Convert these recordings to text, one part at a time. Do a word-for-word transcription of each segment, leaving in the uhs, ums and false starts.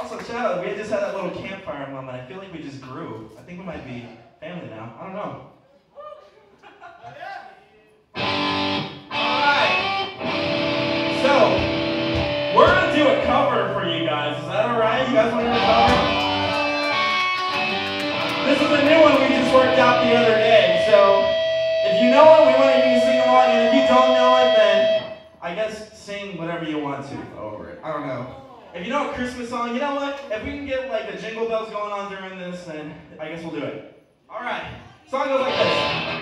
Also, shout out, we just had that little campfire moment. I feel like we just grew. I think we might be family now. I don't know. Alright. So, we're going to do a cover for you guys. Is that alright? You guys want to hear a cover? This is a new one we just worked out the other day. So, if you know it, we want to hear you sing along. And if you don't know it, then I guess sing whatever you want to over it. I don't know. If you know a Christmas song, you know what? If we can get like the jingle bells going on during this, then I guess we'll do it. All right. Song goes like this.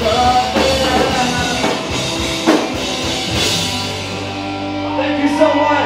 so much.